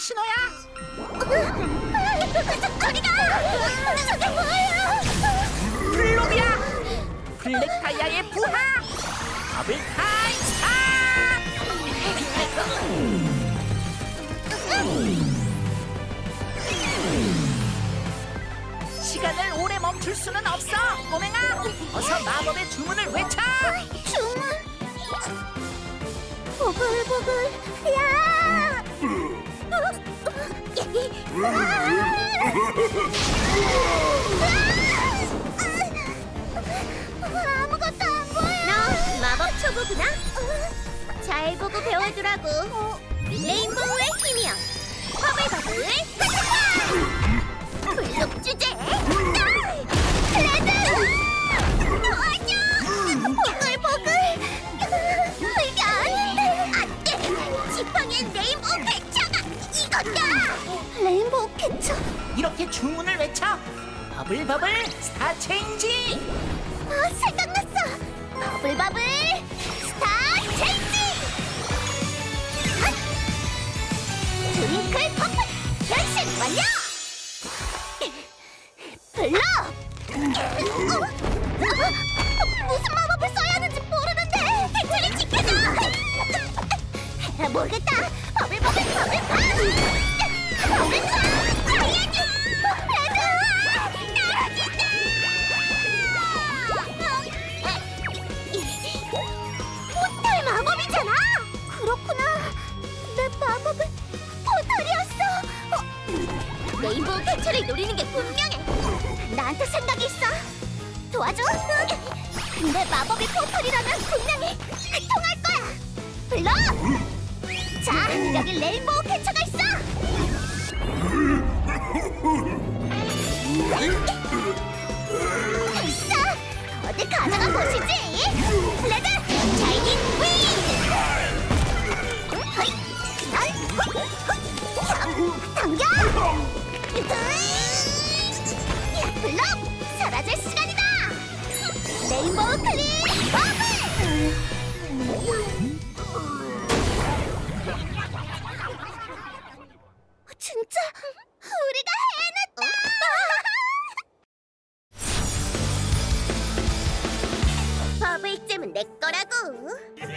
신호야. 저리가! 저게 뭐예요? 블록이야. 블랙타이어의 부하. 더블 타임 스타. 시간을 오래 멈출 수는 없어. 꼬맹아, 어서 마법의 주문을 외쳐. 주문? 보글보글 야! 아무것도 안 보여. 너 마법 초보구나? 잘 보고 배워두라고. 레인보우의 힘이여. 버블버블 블록 주제. 레드! 도와줘! 보글보글 불변! 안돼! 지팡이엔 레인보우 캐쳐가 이거다! 레인보우 캐쳐? 이렇게 주문을 외쳐. 버블버블 스타 체인지. 생각났어! 버블버블 스타 체인지! 트윙클 퍼플 변신 완료! 블럭! 무슨 마법을 써야 하는지 모르는데 대체를 지켜줘! 모르겠다! 버블버블 버블팝! 버블팝! 알려줘! 레드! 떨어진다! 포탈 마법이잖아! 그렇구나! 내 마법은 포탈이었어! 레인보우 캐쳐를 노리는 게 분명해! 나한테 생각이 있어! 도와줘! 내 마법이 포탈이라면 분명히 통할 거야! 블럭! 자, 여기 레인보우 캐쳐가 있어! 됐어! 어디 가져가 보시지! 레드! 샤이닝 윙! 당겨! 블럭! 사라질 시간이다! 레인보우 클릭 버블! 진짜 우리가 해냈다! 버블잼은 내 거라고!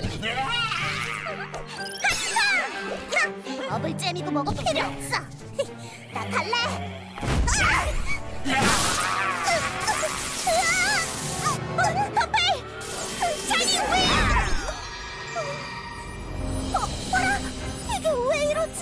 가자! 버블잼이고 뭐고 필요 없어! 나 갈래! 퍼플! 샤이닝 윙! 어라? 이게 왜 이러지?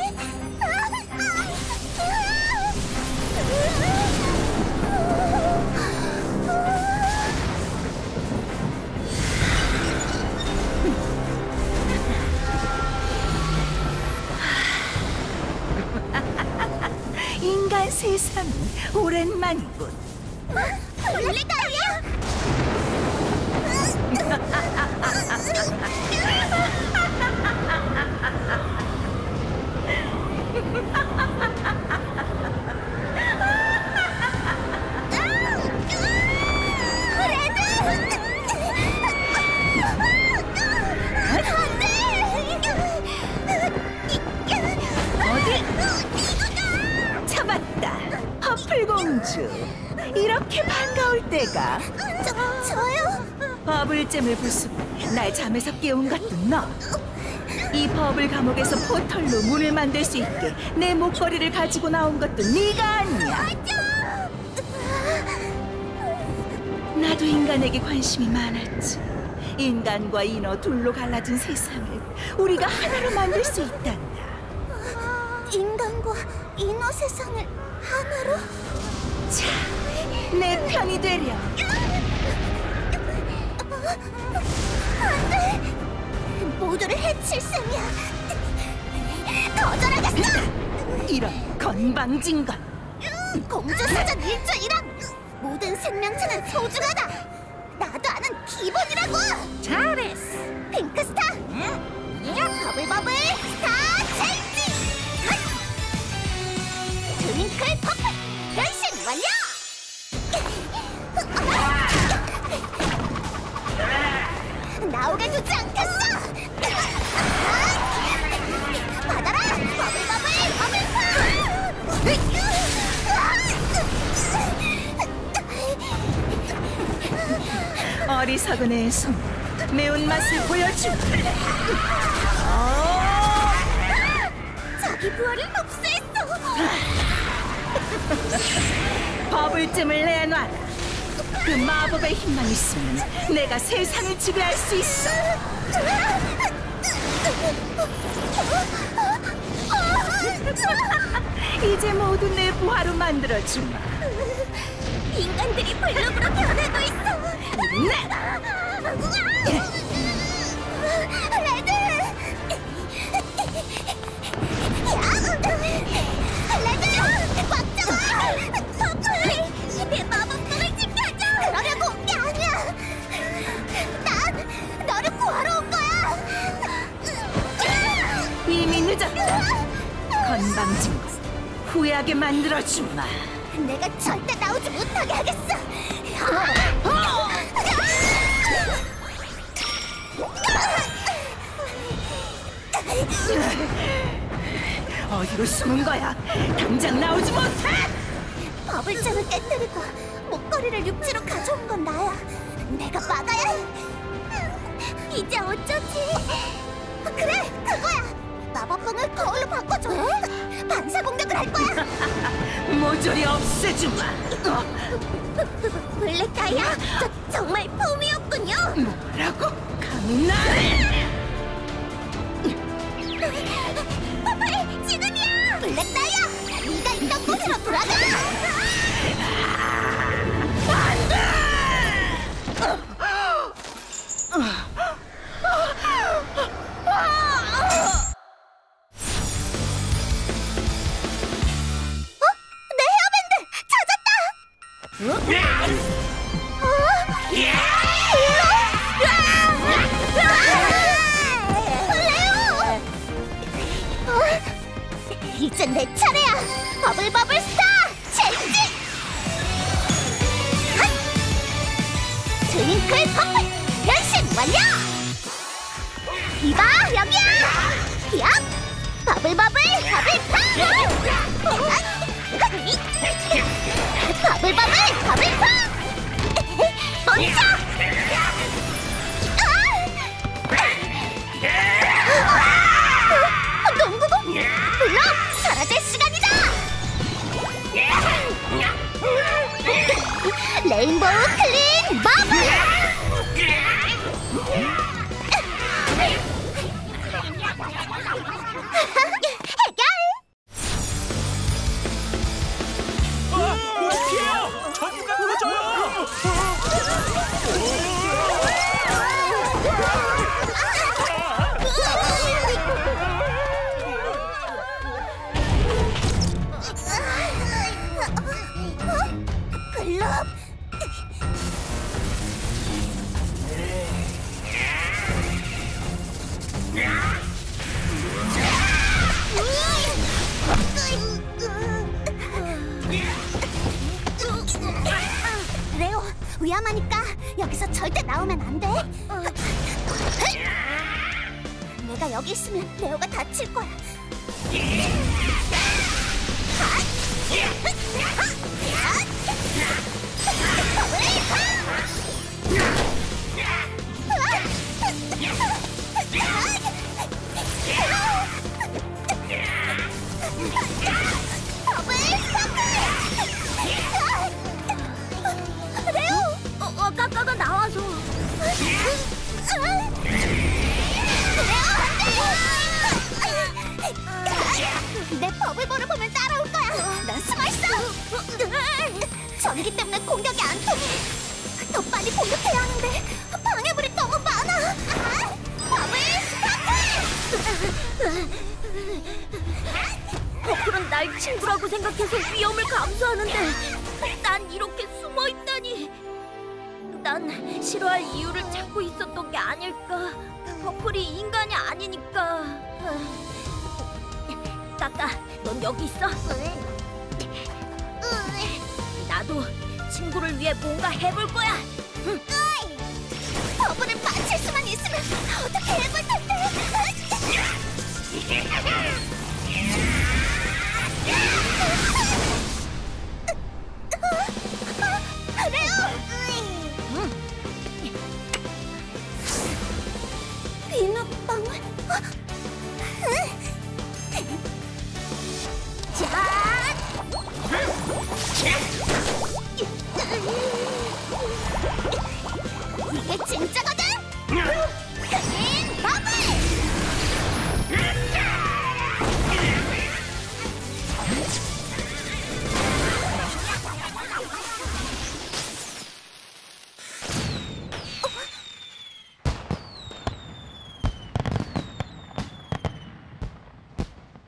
인간 세상은 오랜만이군. 블랙다이아? 잡았다, 퍼플공주. 이렇게 반가울 때가. 저요? 버블잼을 부수고 날 잠에서 깨운 것도 너. 이 버블 감옥에서 포털로 문을 만들 수 있게 내 목걸이를 가지고 나온 것도 네가 아니야. 나도 인간에게 관심이 많았지. 인간과 인어 둘로 갈라진 세상을 우리가 하나로 만들 수 있단다. 인간과 인어 세상을 하나로? 자, 내 편이 되려. 안돼! 모두를 해칠 셈이야! 거절하겠어! 이런 건방진 것. 공주사전 1.1항! 모든 생명체는 소중하다! 나도 아는 기본이라고! 잘했어. 핑크스타! 버블버블 스타 체인지! 트윙클 퍼플 변신 완료! 나오게 두지 않겠어! 받아라! 버블버블 버블팝! 어리석은 애송, 매운맛을 보여주. 자기 부하를 흡수했어. 버블쯤을 내놔라. 그 마법의 힘만 있으면 내가 세상을 지배할 수 있어. 이제 모두 내 부하로 만들어주마. 인간들이 블록으로 변하고 있어. 네. 레드! 레드! 꽉 잡아! 퍼플! 내 마법봉을 지켜줘! 그러려고 온 게 아니야! 난 너를 구하러 온 거야! 이미 늦었다. 건방진 것 후회하게 만들어주마. 내가 절대 나오지 못하게 하겠어! 어디로 숨은 거야? 당장 나오지 못해! 버블장을 깨뜨리고 목걸이를 육지로 가져온 건 나야. 내가 막아야 해. 이제 어쩌지? 그래, 그거야. 마법봉을 거울로 바꿔줘. 반사 공격을 할 거야. 모조리 없애주마. 블랙 다이아, 정말 폼이었군요. 뭐라고? 감히 나를! 퍼플, 지금이야. 블랙 다이아, 네가 있던 곳으로 돌아가. 내 헤어밴드 찾았다. 이제 내 차례야. 버블버블 스타 챌린지. 트윙클 퍼플 변신 완료. 이봐, 여기야. 야, 버블버블 버블 펑. 버블버블 버블 펑. 멈춰. 농구공 블록 사라질 시간이다. 레인보우 클린 버블. 해결. 피해요! 전기가 끊어져요! 블록. 레오, 위험하니까 여기서 절대 나오면 안 돼. 내가 여기 있으면 레오가 다칠 거야. 레오! 까까가 나와서. 내 버블볼을 보면 따라올 거야. 난 숨어있어. 전기 때문에 공격이 안 통해. 더 빨리 공격해야 하는데 방해물이 너무 많아. 버블 스타트! 버블은 날 친구라고 생각해서 위험을 감수하는데 난 이렇게 숨어있다니. 난 싫어할 이유를 찾고 있었던 게 아닐까. 버플이 인간이 아니니까. 까까, 넌 여기 있어. 나도 친구를 위해 뭔가 해볼 거야.